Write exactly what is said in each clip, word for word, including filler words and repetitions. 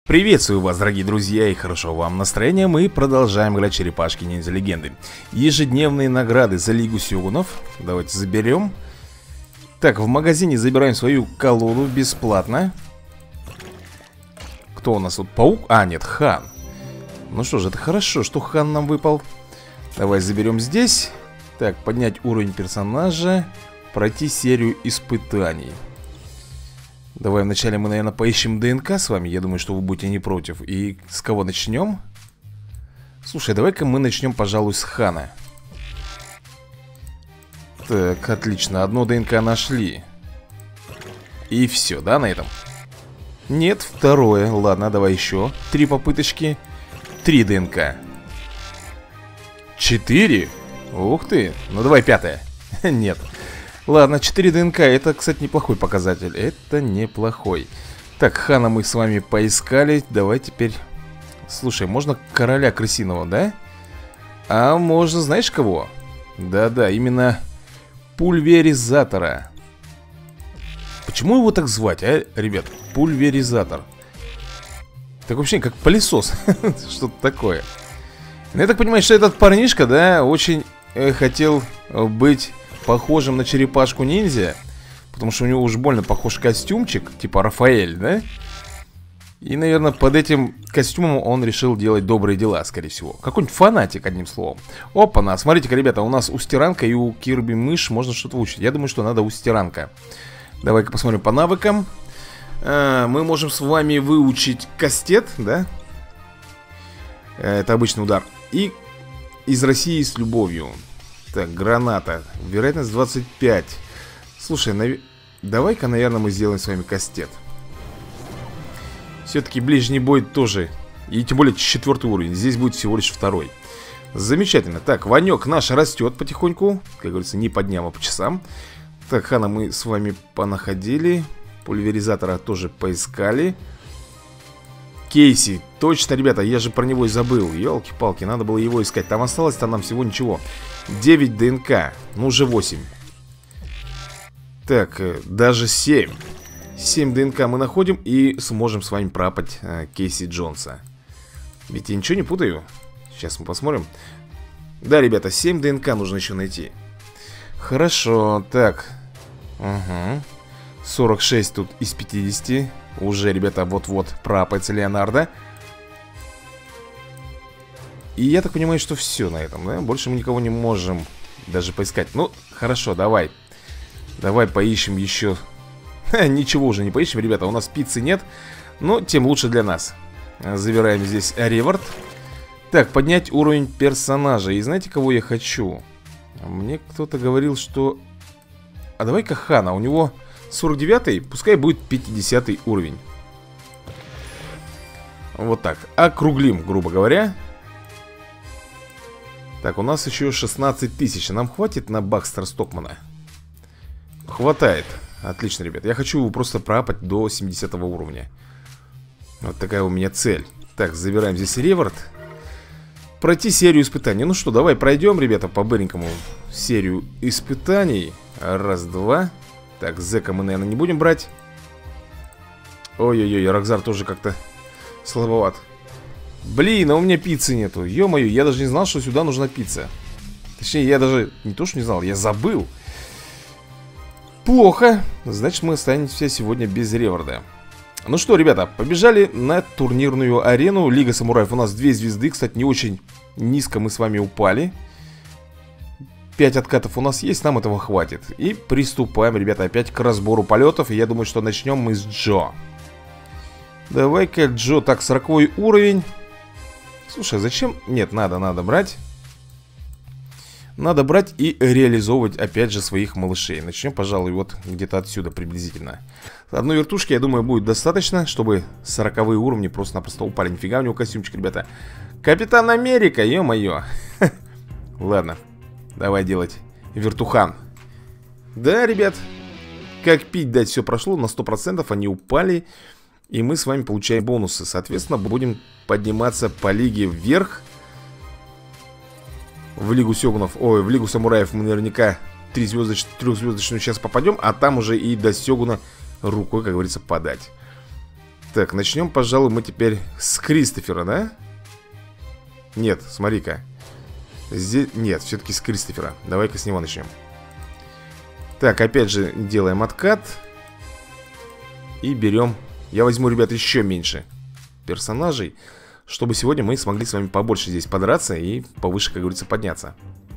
Приветствую вас, дорогие друзья, и хорошо вам настроения. Мы продолжаем играть черепашки ниндзя легенды. Ежедневные награды за Лигу Сёгунов. Давайте заберем. Так, в магазине забираем свою колоду бесплатно. Кто у нас тут? Паук? А, нет, Хан. Ну что ж, это хорошо, что Хан нам выпал. Давай заберем здесь. Так, поднять уровень персонажа. Пройти серию испытаний. Давай вначале мы, наверное, поищем ДНК с вами. Я думаю, что вы будете не против. И с кого начнем? Слушай, давай-ка мы начнем, пожалуй, с Хана. Так, отлично, одно ДНК нашли. И все, да, на этом? Нет, второе. Ладно, давай еще три попыточки. Три ДНК. Четыре? Ух ты, ну давай пятое. Нет. Ладно, четыре ДНК, это, кстати, неплохой показатель. Это неплохой. Так, Хана мы с вами поискали. Давай теперь... Слушай, можно короля крысиного, да? А можно, знаешь кого? Да-да, именно пульверизатора. Почему его так звать, а, ребят? Пульверизатор. Так вообще, как пылесос. Что-то такое. Ну, я так понимаю, что этот парнишка, да, очень э, хотел быть... похожим на черепашку ниндзя. Потому что у него уж больно похож костюмчик. Типа Рафаэль, да? И, наверное, под этим костюмом он решил делать добрые дела, скорее всего. Какой-нибудь фанатик, одним словом. Опа-на, смотрите-ка, ребята, у нас у Стиранка и у Кирби Мышь можно что-то выучить. Я думаю, что надо у Стиранка. Давай-ка посмотрим по навыкам. а, Мы можем с вами выучить кастет, да? Это обычный удар. И из России с любовью. Так, граната. Вероятность двадцать пять. Слушай, нав... давай-ка, наверное, мы сделаем с вами кастет. Все-таки ближний бой тоже. И тем более четвертый уровень. Здесь будет всего лишь второй. Замечательно. Так, Ванек наш растет потихоньку. Как говорится, не по дням, а по часам. Так, Хана мы с вами понаходили. Пульверизатора тоже поискали. Кейси, точно, ребята, я же про него и забыл. Ёлки-палки, надо было его искать. Там осталось-то нам всего ничего. девять ДНК, ну уже восемь. Так, даже семь. семь ДНК мы находим и сможем с вами пропать э, Кейси Джонса. Ведь я ничего не путаю. Сейчас мы посмотрим. Да, ребята, семь ДНК нужно еще найти. Хорошо, так. Угу. сорок шесть тут из пятидесяти. Уже, ребята, вот-вот пропается Леонардо. И я так понимаю, что все на этом, да? Больше мы никого не можем даже поискать. Ну, хорошо, давай. Давай поищем еще. Ха, ничего уже не поищем, ребята, у нас пиццы нет. Но тем лучше для нас. Забираем здесь реворд. Так, поднять уровень персонажа. И знаете, кого я хочу? Мне кто-то говорил, что... А давай-ка Хана, у него... сорок девятый, пускай будет пятидесятый уровень. Вот так, округлим, грубо говоря. Так, у нас еще шестнадцать тысяч. Нам хватит на Бакстера Стокмана? Хватает. Отлично, ребят, я хочу его просто пропать до семидесятого уровня. Вот такая у меня цель. Так, забираем здесь реворд. Пройти серию испытаний. Ну что, давай пройдем, ребята, по-быренькому серию испытаний. Раз, два. Так, Зека мы, наверное, не будем брать. Ой-ой-ой, Рокзар тоже как-то слабоват. Блин, а у меня пиццы нету. Ё-моё, я даже не знал, что сюда нужна пицца. Точнее, я даже не то, что не знал, я забыл. Плохо. Значит, мы останемся сегодня без реворда. Ну что, ребята, побежали на турнирную арену. Лига самураев. У нас две звезды. Кстати, не очень низко мы с вами упали. пять откатов у нас есть, нам этого хватит. И приступаем, ребята, опять к разбору полетов. И я думаю, что начнем мы с Джо. Давай-ка, Джо. Так, сороковой уровень. Слушай, зачем? Нет, надо, надо брать. Надо брать и реализовывать, опять же, своих малышей. Начнем, пожалуй, вот где-то отсюда приблизительно. Одной вертушки, я думаю, будет достаточно, чтобы сороковые уровни просто-напросто упали. Нифига у него костюмчик, ребята. Капитан Америка, ё-моё. Ладно. Давай делать вертухан. Да, ребят, как пить дать, все прошло. На сто процентов они упали. И мы с вами получаем бонусы. Соответственно, будем подниматься по лиге вверх. В Лигу Сёгунов, ой, в Лигу Самураев мы наверняка трехзвездочную сейчас попадем. А там уже и до Сёгуна рукой, как говорится, подать. Так, начнем, пожалуй, мы теперь с Кристофера, да? Нет, смотри-ка. Здесь... Нет, все-таки с Кристофера. Давай-ка с него начнем. Так, опять же делаем откат. И берем... Я возьму, ребят, еще меньше персонажей, чтобы сегодня мы смогли с вами побольше здесь подраться и повыше, как говорится, подняться.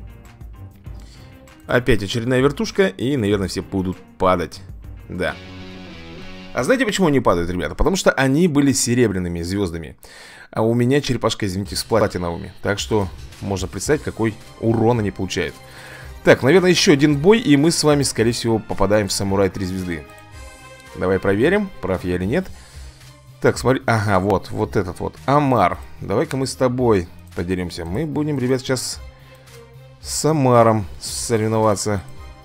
Опять очередная вертушка, и, наверное, все будут падать. Да. А знаете, почему они падают, ребята? Потому что они были серебряными звездами. А у меня черепашка, извините, с платиновыми. Так что можно представить, какой урон они получают. Так, наверное, еще один бой, и мы с вами, скорее всего, попадаем в самурай три звезды. Давай проверим, прав я или нет. Так, смотри, ага, вот, вот этот вот Амар. Давай-ка мы с тобой подеремся. Мы будем, ребят, сейчас с Амаром соревноваться.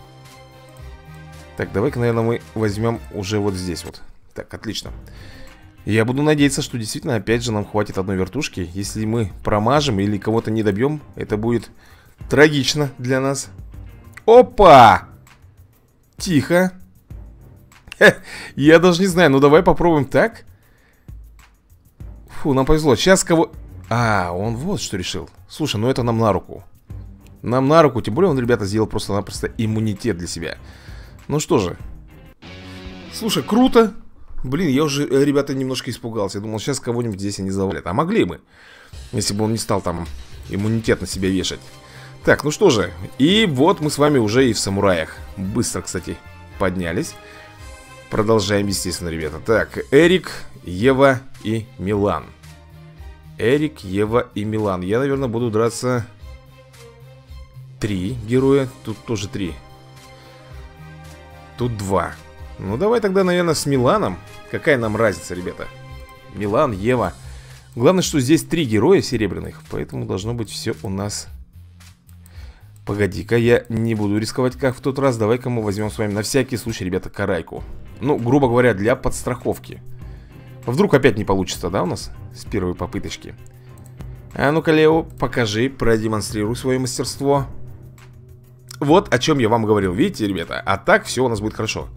Так, давай-ка, наверное, мы возьмем уже вот здесь вот. Так, отлично. Я буду надеяться, что действительно, опять же, нам хватит одной вертушки. Если мы промажем или кого-то не добьем, это будет трагично для нас. Опа! Тихо. Хе, я даже не знаю, ну давай попробуем так. Фу, нам повезло. Сейчас кого... А, он вот что решил. Слушай, ну это нам на руку. Нам на руку, тем более он, ребята, сделал просто-напросто иммунитет для себя. Ну что же. Слушай, круто. Блин, я уже, ребята, немножко испугался. Я думал, сейчас кого-нибудь здесь они завалят. А могли бы, если бы он не стал там иммунитет на себя вешать. Так, ну что же. И вот мы с вами уже и в самураях. Быстро, кстати, поднялись. Продолжаем, естественно, ребята. Так, Эрик, Ева и Милан. Эрик, Ева и Милан. Я, наверное, буду драться... Три героя. Тут тоже три. Тут два. Ну, давай тогда, наверное, с Миланом. Какая нам разница, ребята? Милан, Ева. Главное, что здесь три героя серебряных. Поэтому должно быть все у нас... Погоди-ка, я не буду рисковать, как в тот раз. Давай-ка мы возьмем с вами на всякий случай, ребята, карайку. Ну, грубо говоря, для подстраховки. Вдруг опять не получится, да, у нас? С первой попыточки. А ну-ка, Лео, покажи, продемонстрируй свое мастерство. Вот о чем я вам говорил, видите, ребята? А так все у нас будет хорошо.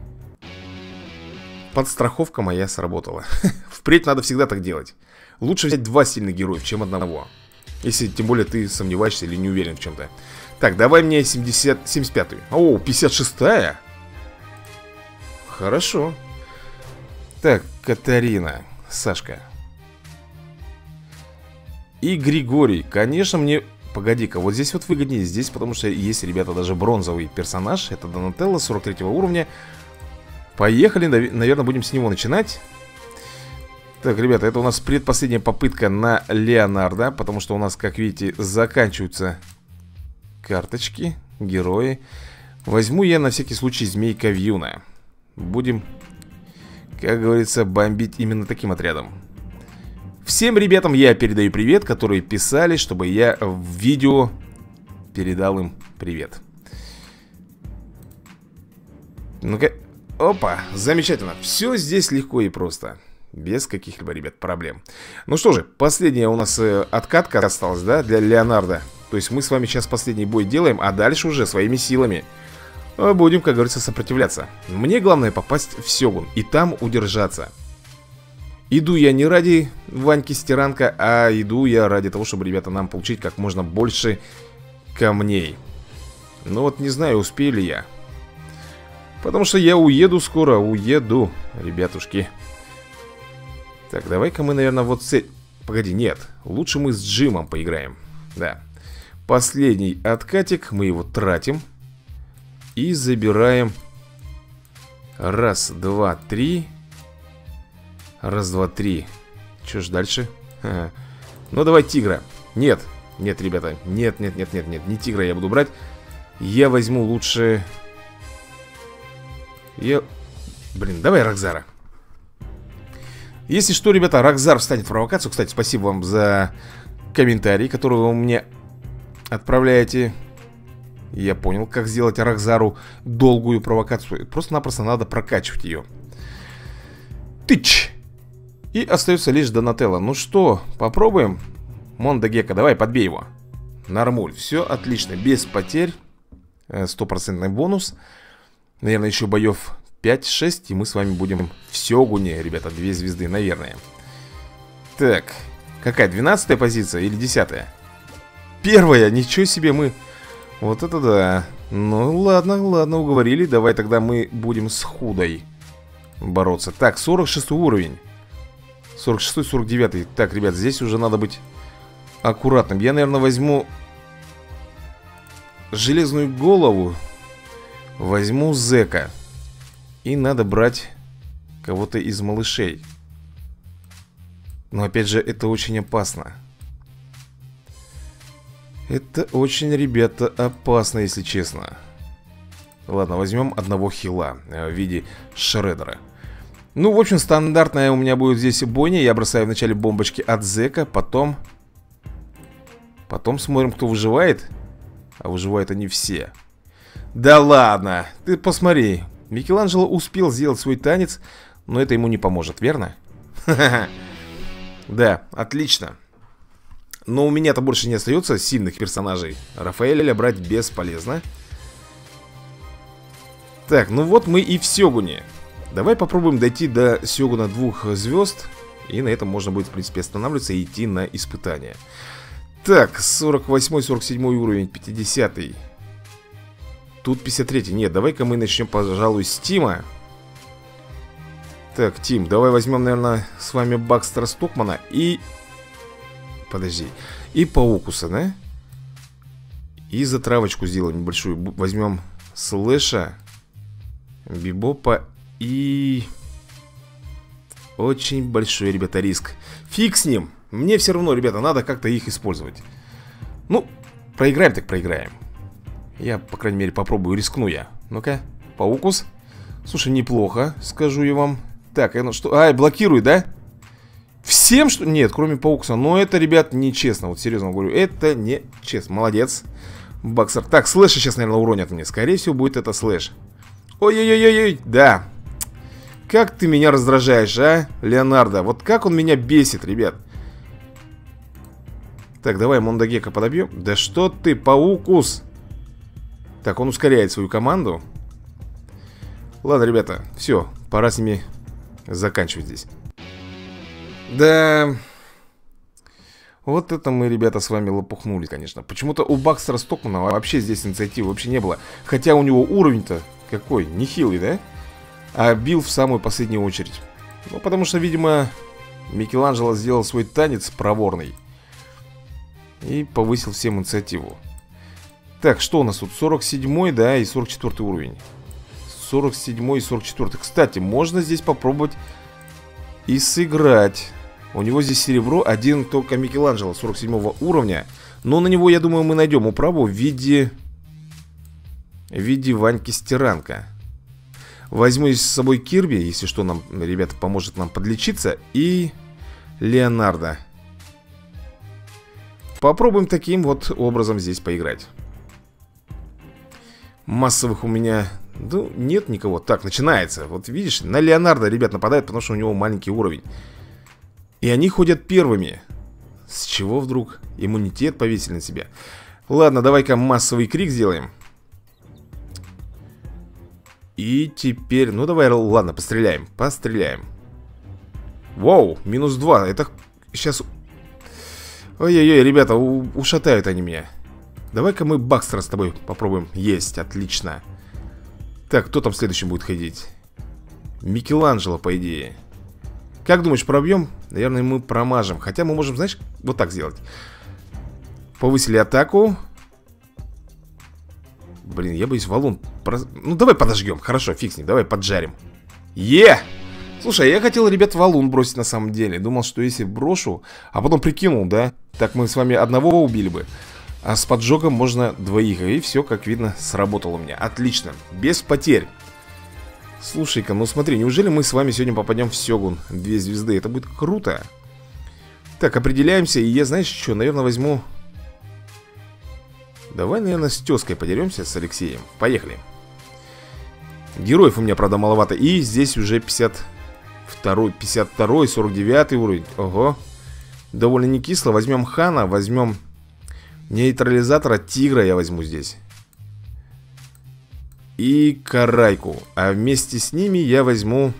Подстраховка моя сработала. Впредь надо всегда так делать. Лучше взять два сильных героев, чем одного. Если тем более ты сомневаешься или не уверен в чем-то. Так, давай мне семьдесят, семьдесят пятую. О, пятьдесят шестая. Хорошо. Так, Катарина, Сашка и Григорий. Конечно, мне... Погоди-ка, вот здесь вот выгоднее. Здесь, потому что есть, ребята, даже бронзовый персонаж. Это Донателло, сорок третьего уровня. Поехали, наверное, будем с него начинать. Так, ребята, это у нас предпоследняя попытка на Леонардо. Потому что у нас, как видите, заканчиваются карточки, герои. Возьму я на всякий случай Змейка Вьюна. Будем, как говорится, бомбить именно таким отрядом. Всем ребятам я передаю привет, которые писали, чтобы я в видео передал им привет. Ну-ка, опа, замечательно. Все здесь легко и просто. Без каких-либо, ребят, проблем. Ну что же, последняя у нас э, откатка осталась, да, для Леонардо. То есть мы с вами сейчас последний бой делаем, а дальше уже своими силами будем, как говорится, сопротивляться. Мне главное попасть в Сёгун и там удержаться. Иду я не ради Ваньки Стиранка, а иду я ради того, чтобы, ребята, нам получить как можно больше камней. Ну вот не знаю, успею ли я. Потому что я уеду скоро, уеду, ребятушки. Так, давай-ка мы, наверное, вот с... Погоди, нет, лучше мы с Джимом поиграем. Да. Последний откатик, мы его тратим. И забираем. Раз, два, три. Раз, два, три. Что ж дальше? Ага. Ну, давай тигра. Нет, нет, ребята. Нет, нет, нет, нет, нет. Не тигра я буду брать. Я возьму лучше... Я... Блин, давай Рокзара. Если что, ребята, Рокзар встанет в провокацию. Кстати, спасибо вам за комментарий, который вы мне отправляете. Я понял, как сделать Рокзару долгую провокацию. Просто-напросто надо прокачивать ее. Тыч! И остается лишь Донателло. Ну что, попробуем? Мондо Гекко, давай, подбей его. Нормуль, все отлично, без потерь. Стопроцентный бонус. Наверное, еще боев пять-шесть, и мы с вами будем в Сёгуне, ребята, две звезды, наверное. Так, какая, двенадцатая позиция или десятая? Первая, ничего себе, мы... Вот это да. Ну ладно, ладно, уговорили. Давай тогда мы будем с Худой бороться. Так, сорок шестой уровень. сорок шестой, сорок девятый. Так, ребят, здесь уже надо быть аккуратным. Я, наверное, возьму железную голову. Возьму Зека. И надо брать кого-то из малышей. Но опять же, это очень опасно. Это очень, ребята, опасно, если честно. Ладно, возьмем одного хила в виде Шреддера. Ну, в общем, стандартная у меня будет здесь бойня. Я бросаю вначале бомбочки от Зека, потом... Потом смотрим, кто выживает. А выживают они все. Да ладно, ты посмотри. Микеланджело успел сделать свой танец, но это ему не поможет, верно? Да, отлично. Но у меня-то больше не остается сильных персонажей. Рафаэля брать бесполезно. Так, ну вот мы и в Сёгуне. Давай попробуем дойти до Сёгуна двух звезд. И на этом можно будет, в принципе, останавливаться и идти на испытания. Так, сорок восьмой, сорок седьмой уровень, пятидесятый. Тут пятьдесят третий. Нет, давай-ка мы начнем, пожалуй, с Тима. Так, Тим, давай возьмем, наверное, с вами Бакстера Стокмана и... Подожди. И Паукуса, да? И затравочку сделаем небольшую. Возьмем Слэша, Бибопа и... Очень большой, ребята, риск. Фиг с ним. Мне все равно, ребята, надо как-то их использовать. Ну, проиграем так проиграем. Я, по крайней мере, попробую, рискну я. Ну-ка, Паукус. Слушай, неплохо, скажу я вам. Так, ну что? Ай, блокируй, да? Всем что? Нет, кроме Паукуса. Но это, ребят, нечестно. Вот серьезно говорю, это нечестно. Молодец, Бакстер. Так, Слэша сейчас, наверное, уронят мне. Скорее всего, будет это Слэш. Ой-ой-ой-ой, да. Как ты меня раздражаешь, а, Леонардо? Вот как он меня бесит, ребят. Так, давай Мондагека подобьем. Да что ты, Паукус? Так, он ускоряет свою команду. Ладно, ребята, все, пора с ними заканчивать здесь. Да. Вот это мы, ребята, с вами лопухнули, конечно. Почему-то у Бакстера Стокмана вообще здесь инициативы вообще не было. Хотя у него уровень-то какой, нехилый, да? А бил в самую последнюю очередь. Ну, потому что, видимо, Микеланджело сделал свой танец проворный и повысил всем инициативу. Так, что у нас тут? сорок седьмой, да, и сорок четвёртый уровень. сорок седьмой и сорок четвёртый. Кстати, можно здесь попробовать и сыграть. У него здесь серебро, один только Микеланджело сорок седьмого уровня. Но на него, я думаю, мы найдем управу в виде... В виде Ваньки Стиранка. Возьму с собой Кирби, если что, нам, ребята, поможет нам подлечиться. И Леонардо. Попробуем таким вот образом здесь поиграть. Массовых у меня... Ну, нет никого. Так, начинается. Вот видишь, на Леонардо, ребят, нападают, потому что у него маленький уровень. И они ходят первыми. С чего вдруг иммунитет повесили на себя? Ладно, давай-ка массовый крик сделаем. И теперь... Ну, давай, ладно, постреляем. Постреляем. Воу, минус два. Это сейчас... Ой-ой-ой, ребята, ушатают они меня. Давай-ка мы Бакстера с тобой попробуем. Есть, отлично. Так, кто там следующим будет ходить? Микеланджело, по идее. Как думаешь, пробьем? Наверное, мы промажем. Хотя мы можем, знаешь, вот так сделать. Повысили атаку. Блин, я боюсь, валун. Ну, давай подожгем. Хорошо, фиг с ним, давай поджарим. Е! Слушай, я хотел, ребят, валун бросить на самом деле. Думал, что если брошу, а потом прикинул, да? Так мы с вами одного убили бы. А с поджогом можно двоих. И все, как видно, сработало у меня. Отлично, без потерь. Слушай-ка, ну смотри, неужели мы с вами сегодня попадем в Сёгун две звезды? Это будет круто. Так, определяемся. И я, знаешь, что, наверное, возьму... Давай, наверное, с тезкой подеремся, с Алексеем. Поехали. Героев у меня, правда, маловато. И здесь уже пятьдесят второй, пятьдесят второй, сорок девятый уровень. Ого. Довольно не кисло. Возьмем Хана, возьмем нейтрализатора. Тигра я возьму здесь. и Карайку. А вместе с ними я возьму...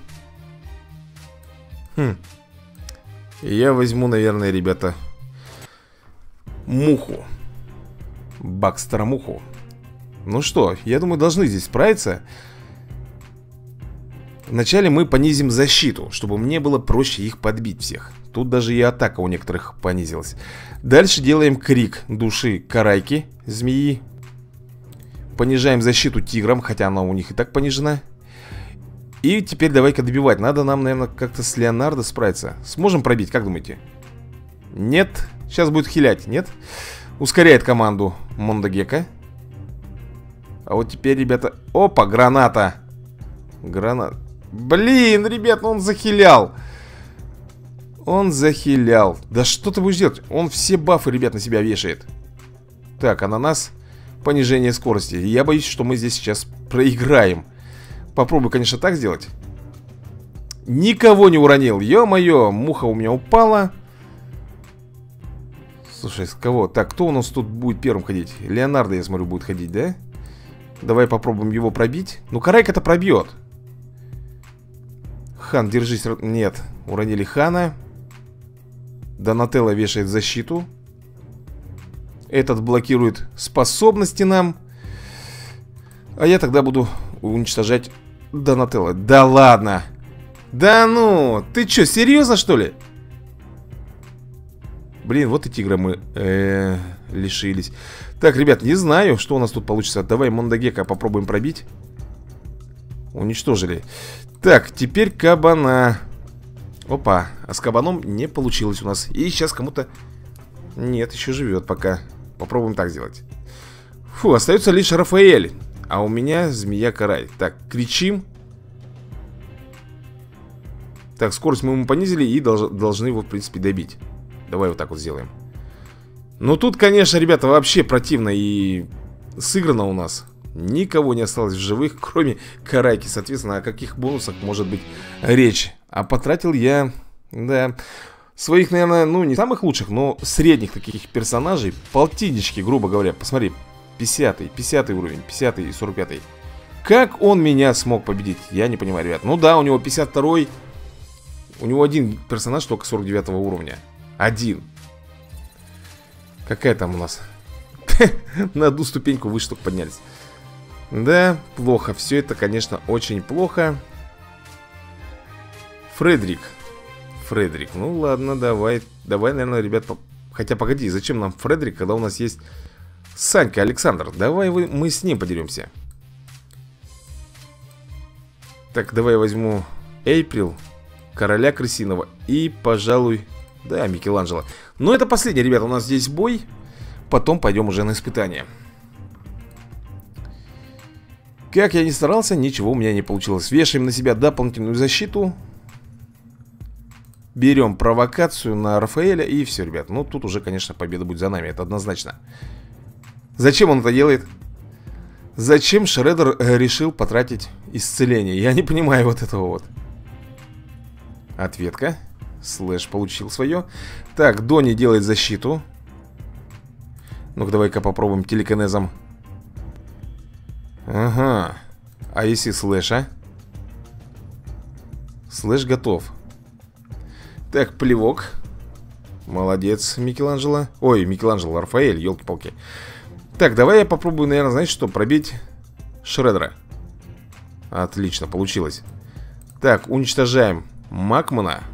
Хм. Я возьму, наверное, ребята, Муху. Бакстера Муху. Ну что, я думаю, должны здесь справиться. Вначале мы понизим защиту, чтобы мне было проще их подбить всех. Тут даже и атака у некоторых понизилась. Дальше делаем крик души Карайки, змеи. Понижаем защиту тиграм, хотя она у них и так понижена. И теперь давай-ка добивать. Надо нам, наверное, как-то с Леонардо справиться. Сможем пробить, как думаете? Нет. Сейчас будет хилять, нет? Ускоряет команду Мондагека. А вот теперь, ребята... Опа, граната. Граната. Блин, ребят, он захилял. Он захилял. Да что ты будешь делать? Он все бафы, ребят, на себя вешает. Так, ананас. Понижение скорости. Я боюсь, что мы здесь сейчас проиграем. Попробую, конечно, так сделать. Никого не уронил. Ё-моё, муха у меня упала. Слушай, с кого? Так, кто у нас тут будет первым ходить? Леонардо, я смотрю, будет ходить, да? Давай попробуем его пробить. Ну, Карайка-то пробьет. Хан, держись. Нет, уронили Хана. Донателло вешает защиту. Этот блокирует способности нам. А я тогда буду уничтожать Донателло. Да ладно. Да ну, ты что, серьезно, что ли? Блин, вот и тигра мы э, лишились. Так, ребят, не знаю, что у нас тут получится. Давай Мондагека попробуем пробить. Уничтожили. Так, теперь кабана. Опа, а с кабаном не получилось у нас. И сейчас кому-то... Нет, еще живет пока. Попробуем так сделать. Фу, остается лишь Рафаэль. А у меня змея Карай. Так, кричим. Так, скорость мы ему понизили и долж... должны его, в принципе, добить. Давай вот так вот сделаем. Ну тут, конечно, ребята, вообще противно и сыграно у нас. Никого не осталось в живых, кроме Карайки. Соответственно, о каких бонусах может быть речь? А потратил я, да, своих, наверное, ну не самых лучших, но средних таких персонажей. Полтиннички, грубо говоря. Посмотри, пятидесятый, пятидесятый уровень, пятидесятый и сорок пятый. Как он меня смог победить? Я не понимаю, ребят. Ну да, у него пятьдесят второй. У него один персонаж только сорок девятого уровня. Один. Какая там у нас? На одну ступеньку выше только поднялись. Да, плохо. Все это, конечно, очень плохо. Фредерик. Фредерик. Ну ладно, давай. Давай, наверное, ребят. По... Хотя, погоди, зачем нам Фредерик, когда у нас есть Санька, Александр? Давай вы... мы с ним подеремся. Так, давай я возьму Эйприл, Короля Крысиного и, пожалуй... Да, Микеланджело. Но это последний, ребята, у нас здесь бой. Потом пойдем уже на испытание. Как я ни старался, ничего у меня не получилось. Вешаем на себя дополнительную защиту. Берем провокацию на Рафаэля. И все, ребят. Ну, тут уже, конечно, победа будет за нами. Это однозначно. Зачем он это делает? Зачем Шреддер решил потратить исцеление? Я не понимаю вот этого вот. Ответка. Слэш получил свое. Так, Дони делает защиту. Ну-ка, давай-ка попробуем телекинезом. Ага. А если Слэша? Слэш готов. Так, плевок. Молодец, Микеланджело. Ой, Микеланджело, Рафаэль, елки-палки. Так, давай я попробую, наверное, знаешь что, пробить Шреддера. Отлично, получилось. Так, уничтожаем Макмана.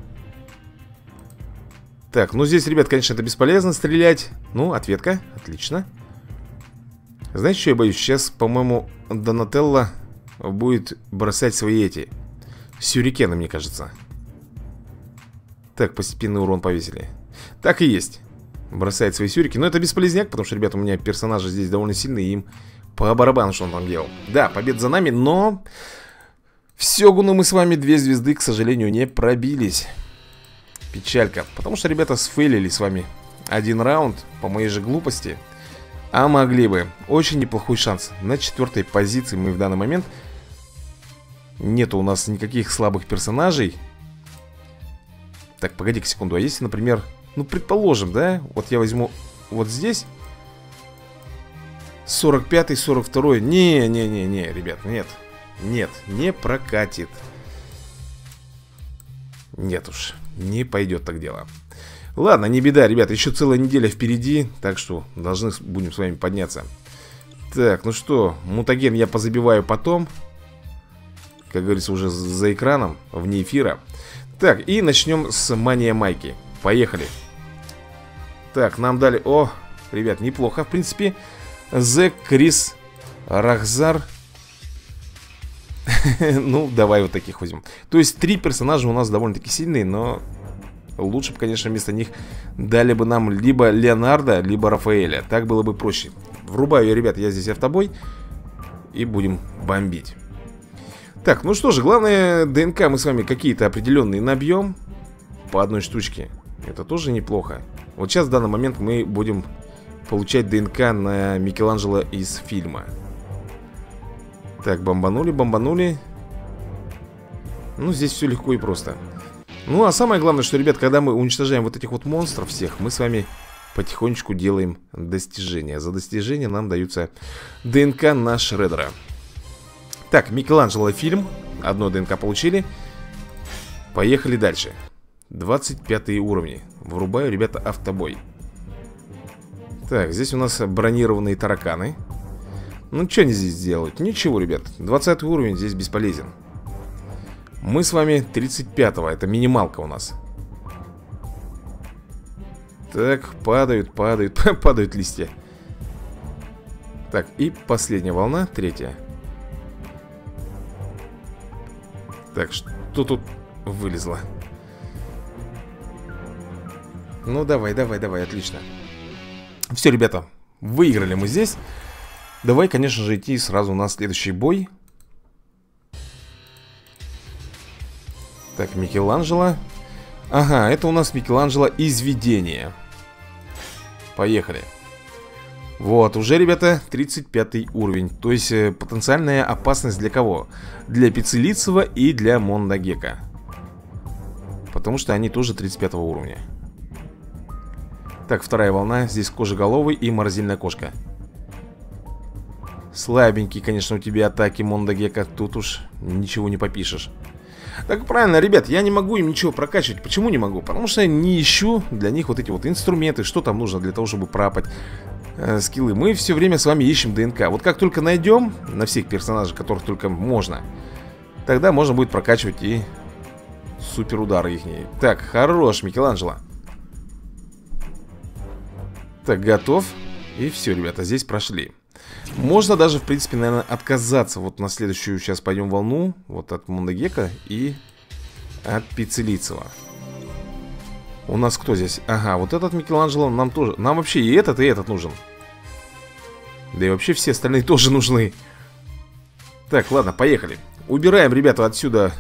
Так, ну здесь, ребят, конечно, это бесполезно стрелять. Ну, ответка, отлично. Знаете, что я боюсь? Сейчас, по-моему, Донателло будет бросать свои эти сюрикены, мне кажется. Так, постепенный урон повесили. Так и есть. Бросает свои сюрики. Но это бесполезняк, потому что, ребята, у меня персонажи здесь довольно сильные. Им по барабану, что он там делал. Да, победа за нами, но в Сёгуну мы с вами две звезды, к сожалению, не пробились. Печалька. Потому что, ребята, сфейлили с вами один раунд по моей же глупости. А могли бы. Очень неплохой шанс. На четвертой позиции мы в данный момент. Нету у нас никаких слабых персонажей. Так, погоди-ка секунду. А если, например, ну, предположим, да, вот я возьму вот здесь сорок пятый, сорок второй. Не-не-не-не, ребят, нет. Нет, не прокатит. Нет уж, не пойдет так дело. Ладно, не беда, ребят, еще целая неделя впереди. Так что должны будем с вами подняться. Так, ну что, мутаген я позабиваю потом. Как говорится, уже за экраном, вне эфира. Так, и начнем с Мания Майки. Поехали. Так, нам дали... О, ребят, неплохо, в принципе. Зек, Крис, Рахзар. Ну, давай вот таких возьмем. То есть три персонажа у нас довольно-таки сильные, но лучше бы, конечно, вместо них дали бы нам либо Леонардо, либо Рафаэля. Так было бы проще. Врубаю, ребят, я здесь автобой. И будем бомбить. Так, ну что же, главное, ДНК мы с вами какие-то определенные набьем. По одной штучке. Это тоже неплохо. Вот сейчас в данный момент мы будем получать ДНК на Микеланджело из фильма. Так, бомбанули, бомбанули. Ну, здесь все легко и просто. Ну, а самое главное, что, ребят, когда мы уничтожаем вот этих вот монстров всех, мы с вами потихонечку делаем достижения. За достижения нам даются ДНК на Шреддера. Так, Микеланджело фильм. Одно ДНК получили. Поехали дальше. двадцать пятые уровни. Врубаю, ребята, автобой. Так, здесь у нас бронированные тараканы. Ну, что они здесь делают? Ничего, ребят, двадцатый уровень здесь бесполезен. Мы с вами тридцать пятого, это минималка у нас. Так, падают, падают, падают листья. Так, и последняя волна, третья. Так, что тут вылезло? Ну, давай, давай, давай, отлично. Все, ребята, выиграли мы здесь. Давай, конечно же, идти сразу на следующий бой. Так, Микеланджело. Ага, это у нас Микеланджело из видения. Поехали. Вот, уже, ребята, тридцать пятый уровень. То есть э, потенциальная опасность для кого? Для Пиццелицева и для Мондагека. Потому что они тоже тридцать пятого уровня. Так, вторая волна. Здесь кожеголовый и морозильная кошка. Слабенькие, конечно, у тебя атаки, Мондагека. Тут уж ничего не попишешь. Так, правильно, ребят, я не могу им ничего прокачивать. Почему не могу? Потому что я не ищу для них вот эти вот инструменты. Что там нужно для того, чтобы пропать э, скиллы. Мы все время с вами ищем ДНК. Вот как только найдем на всех персонажей, которых только можно, тогда можно будет прокачивать и супер удары их. Так, хорош, Микеланджело. Так, готов. И все, ребята, здесь прошли. Можно даже, в принципе, наверное, отказаться. Вот на следующую сейчас пойдем волну. Вот от Мондагека и от Пиццелицева. У нас кто здесь? Ага, вот этот Микеланджело нам тоже. Нам вообще и этот, и этот нужен. Да и вообще все остальные тоже нужны. Так, ладно, поехали. Убираем, ребята, отсюда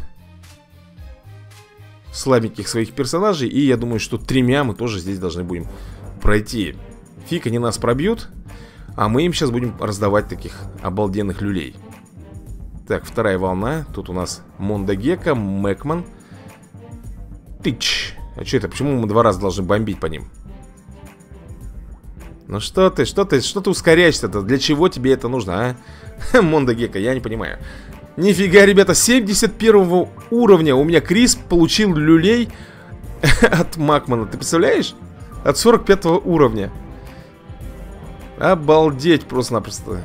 слабеньких своих персонажей. И я думаю, что тремя мы тоже здесь должны будем пройти. Фиг они нас пробьют. А мы им сейчас будем раздавать таких обалденных люлей. Так, вторая волна. Тут у нас Мондагека, Мэкман. Тыч. А что это? Почему мы два раза должны бомбить по ним? Ну что ты, что ты, что ты ускоряешься-то? Для чего тебе это нужно, а? Мондагека, я не понимаю. Нифига, ребята, семьдесят первого уровня у меня Крис получил люлей от Макмана. Ты представляешь? От сорок пятого уровня. Обалдеть просто-напросто.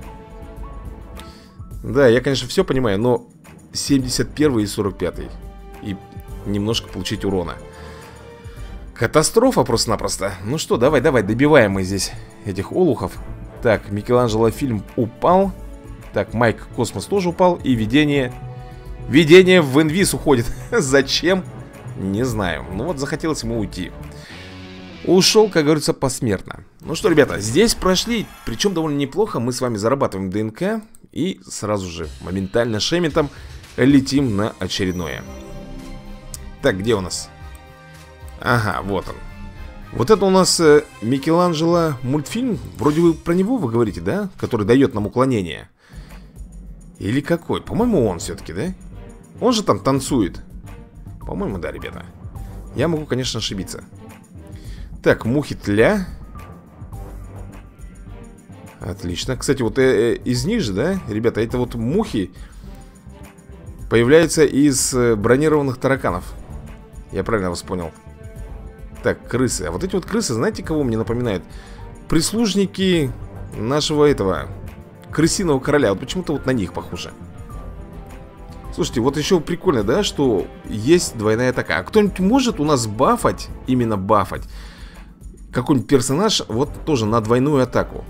Да, я, конечно, все понимаю, но семьдесят первый и сорок пятый. И немножко получить урона. Катастрофа просто-напросто. Ну что, давай, давай, добиваем мы здесь этих олухов. Так, Микеланджело фильм упал. Так, Майк Космос тоже упал. И видение... Видение в инвиз уходит. Зачем? Не знаю. Ну вот захотелось ему уйти. Ушел, как говорится, посмертно. Ну что, ребята, здесь прошли, причем довольно неплохо. Мы с вами зарабатываем ДНК. И сразу же, моментально шемитом летим на очередное. Так, где у нас? Ага, вот он. Вот это у нас э, Микеланджело мультфильм. Вроде вы про него вы говорите, да? Который дает нам уклонение. Или какой? По-моему, он все-таки, да? Он же там танцует. По-моему, да, ребята. Я могу, конечно, ошибиться. Так, мухи тля. Отлично. Кстати, вот э, э, из них же, да, ребята, это вот мухи появляются из э, бронированных тараканов. Я правильно вас понял? Так, крысы. А вот эти вот крысы, знаете, кого мне напоминают? Прислужники нашего этого крысиного короля. Вот почему-то вот на них похоже. Слушайте, вот еще прикольно, да, что есть двойная атака. А кто-нибудь может у нас бафать, именно бафать какой-нибудь персонаж вот тоже на двойную атаку?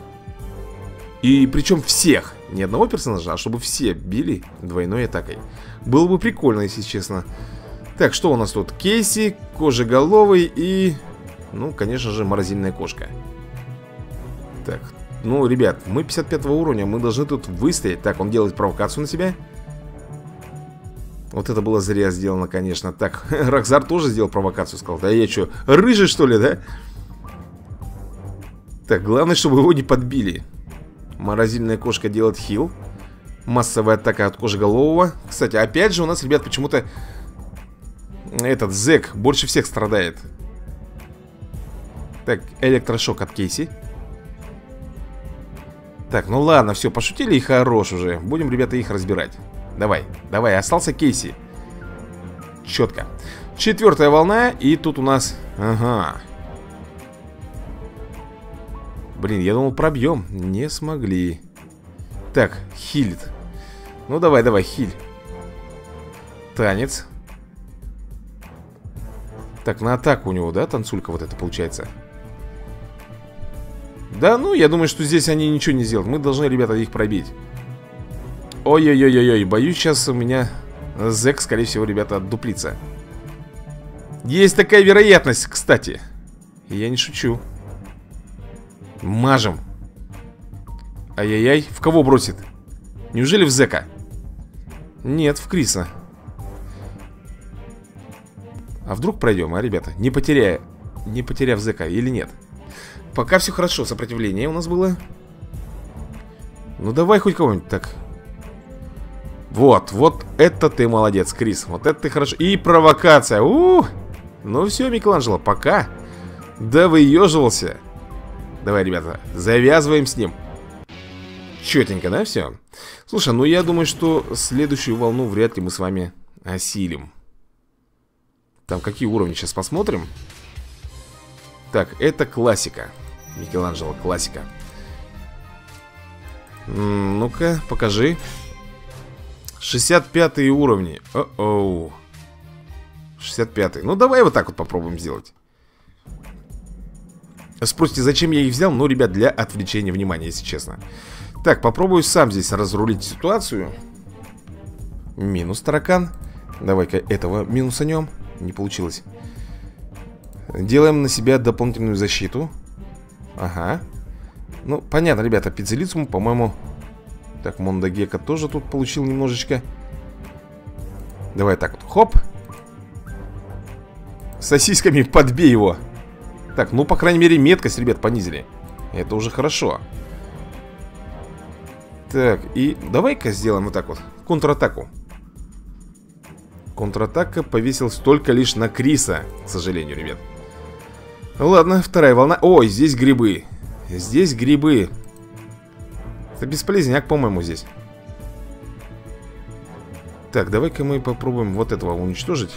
И причем всех. Не одного персонажа, а чтобы все били двойной атакой. Было бы прикольно, если честно. Так, что у нас тут? Кейси, кожеголовый и... Ну, конечно же, морозильная кошка. Так, ну, ребят, мы пятьдесят пятого уровня, мы должны тут выстоять. Так, он делает провокацию на себя. Вот это было зря сделано, конечно. Так, Рокзар тоже сделал провокацию. Сказал, да я что, рыжий что ли, да? Так, главное, чтобы его не подбили. Морозильная кошка делает хил. Массовая атака от кожеголового. Кстати, опять же у нас, ребят, почему-то этот зэк больше всех страдает. Так, электрошок от Кейси. Так, ну ладно, все, пошутили и хорош уже. Будем, ребята, их разбирать. Давай, давай, остался Кейси. Четко. Четвертая волна, и тут у нас... Ага. Блин, я думал, пробьем. Не смогли. Так, хилит. Ну, давай, давай, хиль. Танец. Так, на атаку у него, да, танцулька вот это получается? Да, ну, я думаю, что здесь они ничего не сделают. Мы должны, ребята, их пробить. Ой-ой-ой-ой, боюсь, сейчас у меня зэк, скорее всего, ребята, отдуплится. Есть такая вероятность, кстати. Я не шучу. Мажем. Ай-яй-яй, в кого бросит? Неужели в зэка? Нет, в Криса. А вдруг пройдем, а, ребята? Не потеряя, не потеряв зэка или нет? Пока все хорошо, сопротивление у нас было. Ну давай хоть кого-нибудь так. Вот, вот это ты молодец, Крис. Вот это ты хорошо. И провокация. У-у-у. Ну все, Микеланджело, пока. Да выеживался. Давай, ребята, завязываем с ним. Четенько, да, все? Слушай, ну я думаю, что следующую волну вряд ли мы с вами осилим. Там какие уровни сейчас посмотрим. Так, это классика. Микеланджело, классика. Ну-ка, покажи. шестьдесят пятые уровни. О-оу. шестьдесят пятый. Ну, давай вот так вот попробуем сделать. Спросите, зачем я их взял? Ну, ребят, для отвлечения внимания, если честно. Так, попробую сам здесь разрулить ситуацию. Минус таракан. Давай-ка этого минусанем. Не получилось. Делаем на себя дополнительную защиту. Ага. Ну, понятно, ребята, пиццелицум, по-моему... Так, Мондагека тоже тут получил немножечко. Давай так вот, хоп. Сосисками подбей его. Так, ну, по крайней мере, меткость, ребят, понизили. Это уже хорошо. Так, и давай-ка сделаем вот так вот контратаку. Контратака повесилась только лишь на Криса, к сожалению, ребят. Ладно, вторая волна. Ой, здесь грибы. Здесь грибы. Это бесполезняк, по-моему, здесь. Так, давай-ка мы попробуем вот этого уничтожить.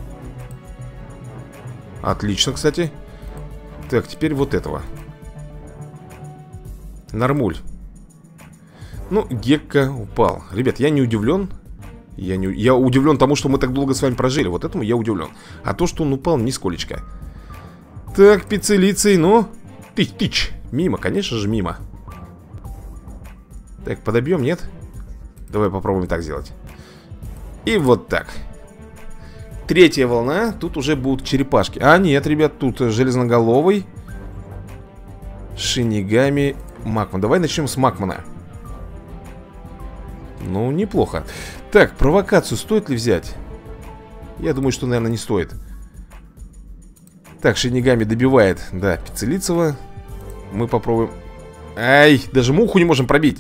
Отлично, кстати. Так, теперь вот этого. Нормуль. Ну, Гекка упал. Ребят, я не удивлен. Я, не... я удивлен тому, что мы так долго с вами прожили. Вот этому я удивлен. А то, что он упал, нисколечко. Так, пиццелицей, ну. Тыч-тыч. Мимо, конечно же, мимо. Так, подобьем, нет? Давай попробуем так сделать. И вот так. Третья волна. Тут уже будут черепашки. А, нет, ребят, тут железноголовый. Шинигами Макман. Давай начнем с Макмана. Ну, неплохо. Так, провокацию стоит ли взять? Я думаю, что, наверное, не стоит. Так, Шинигами добивает, да, Пиццелицева. Мы попробуем. Ай, даже муху не можем пробить.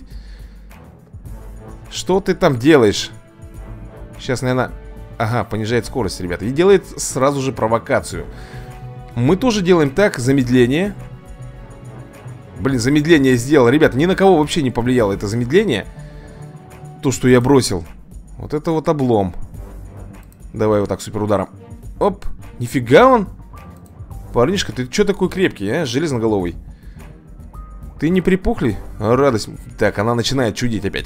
Что ты там делаешь? Сейчас, наверное... Ага, понижает скорость, ребята. И делает сразу же провокацию. Мы тоже делаем так, замедление. Блин, замедление сделал. Ребят, ни на кого вообще не повлияло это замедление. То, что я бросил. Вот это вот облом. Давай вот так суперударом. Оп, нифига он. Парнишка, ты что такой крепкий, а? Железноголовый. Ты не припухли? А, радость. Так, она начинает чудить опять.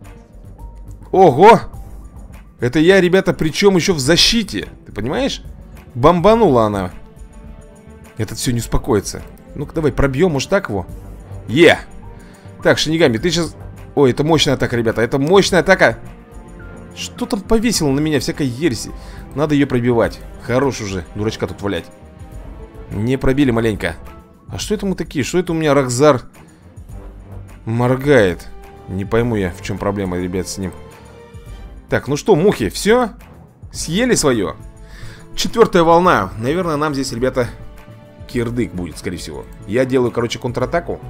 Ого! Это я, ребята, причем еще в защите. Ты понимаешь? Бомбанула она. Этот все не успокоится. Ну-ка, давай пробьем, может так его? Е! Так, Шинигами, ты сейчас... Ой, это мощная атака, ребята, это мощная атака. Что там повесило на меня всякой ереси? Надо ее пробивать. Хорош уже, дурачка тут валять. Не пробили маленько. А что это мы такие? Что это у меня Рокзар моргает? Не пойму я, в чем проблема, ребят, с ним. Так, ну что, мухи, все? Съели свое? Четвертая волна. Наверное, нам здесь, ребята, кирдык будет, скорее всего. Я делаю, короче, контратаку.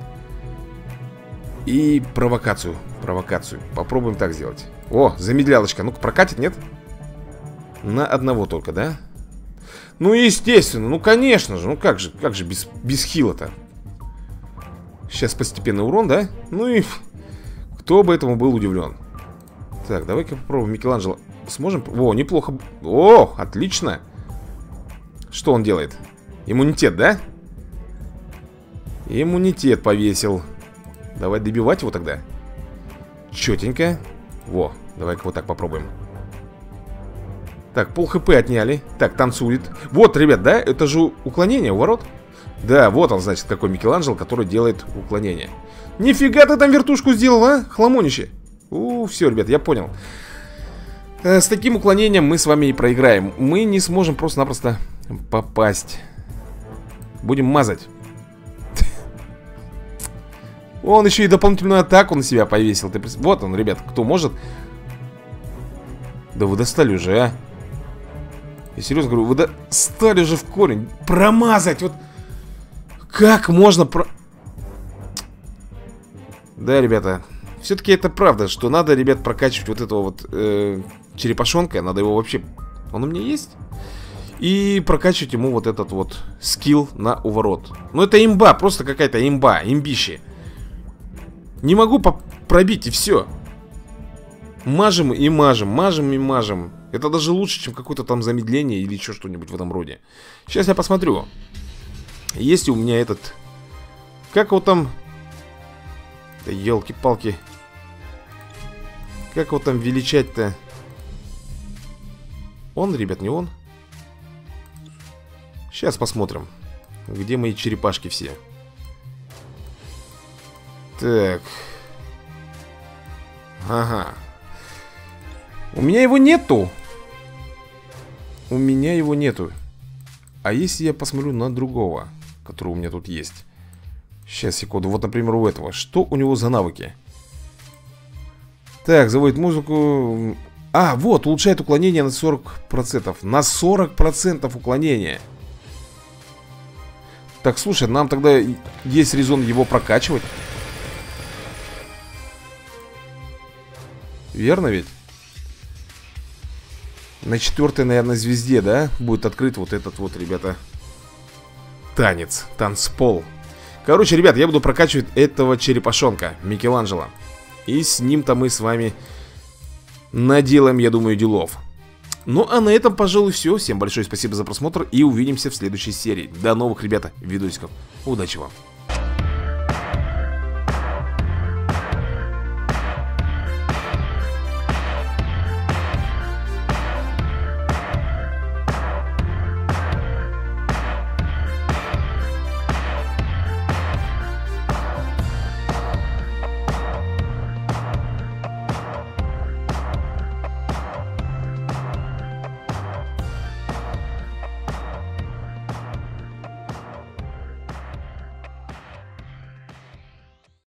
И провокацию. Провокацию. Попробуем так сделать. О, замедлялочка. Ну-ка, прокатит, нет? На одного только, да? Ну, естественно. Ну, конечно же. Ну, как же, как же без, без хила-то? Сейчас постепенный урон, да? Ну и... Кто бы этому был удивлен. Так, давай-ка попробуем Микеланджело. Сможем? О, неплохо. О, отлично. Что он делает? Иммунитет, да? Иммунитет повесил. Давай добивать его тогда. Четенько. Во, давай-ка вот так попробуем. Так, пол хп отняли. Так, танцует. Вот, ребят, да? Это же уклонение, уворот. Да, вот он, значит, какой Микеланджело, который делает уклонение. Нифига ты там вертушку сделал, а? Хламонище. У, все, ребят, я понял. э, С таким уклонением мы с вами и проиграем. Мы не сможем просто-напросто попасть. Будем мазать. Он еще и дополнительную атаку на себя повесил. Ты... Вот он, ребят, кто может. Да вы достали уже, а. Я серьезно говорю, вы достали уже в корень. Промазать, вот. Как можно про... Да, ребята, все-таки это правда, что надо, ребят, прокачивать вот этого вот э, черепашонка. Надо его вообще... Он у меня есть? И прокачивать ему вот этот вот скилл на уворот. Ну это имба, просто какая-то имба, имбище. Не могу пробить, и все. Мажем и мажем, мажем и мажем. Это даже лучше, чем какое-то там замедление или еще что-нибудь в этом роде. Сейчас я посмотрю. Есть ли у меня этот... Как его там... Да елки-палки. Как его там величать-то? Он, ребят, не он? Сейчас посмотрим. Где мои черепашки все? Так. Ага. У меня его нету. У меня его нету. А если я посмотрю на другого, который у меня тут есть? Сейчас, секунду. Вот, например, у этого. Что у него за навыки? Так, заводит музыку. А, вот, улучшает уклонение на сорок процентов. На сорок процентов уклонения. Так, слушай, нам тогда есть резон его прокачивать. Верно ведь? На четвертой, наверное, звезде, да? Будет открыт вот этот вот, ребята, танец, танцпол. Короче, ребят, я буду прокачивать этого черепашонка Микеланджело. И с ним-то мы с вами наделаем, я думаю, делов. Ну, а на этом, пожалуй, все. Всем большое спасибо за просмотр. И увидимся в следующей серии. До новых, ребята, видосиков. Удачи вам.